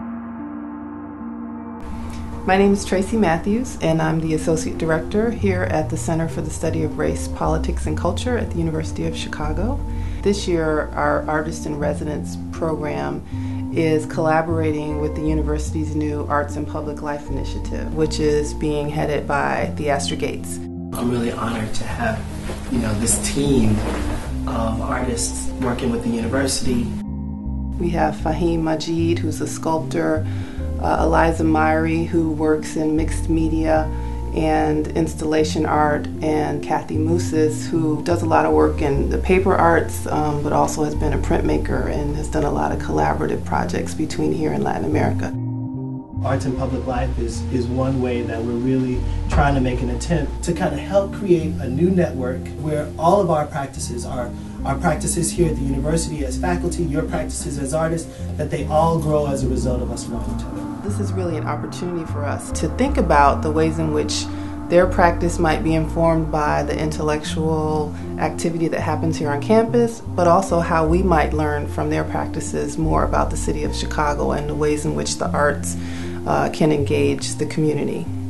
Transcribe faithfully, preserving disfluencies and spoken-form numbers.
My name is Tracy Matthews, and I'm the Associate Director here at the Center for the Study of Race, Politics, and Culture at the University of Chicago. This year, our Artist in Residence program is collaborating with the university's new Arts and Public Life initiative, which is being headed by Theastra Gates. I'm really honored to have, you know, this team of artists working with the university. We have Fahim Majid, who's a sculptor, uh, Eliza Myrie, who works in mixed media and installation art, and Kathy Mooses, who does a lot of work in the paper arts, um, but also has been a printmaker and has done a lot of collaborative projects between here and Latin America. Arts and Public Life is, is one way that we're really trying to make an attempt to kind of help create a new network where all of our practices, our, our practices here at the university as faculty, your practices as artists, that they all grow as a result of us knowing each other. This is really an opportunity for us to think about the ways in which their practice might be informed by the intellectual activity that happens here on campus, but also how we might learn from their practices more about the city of Chicago and the ways in which the arts uh, can engage the community.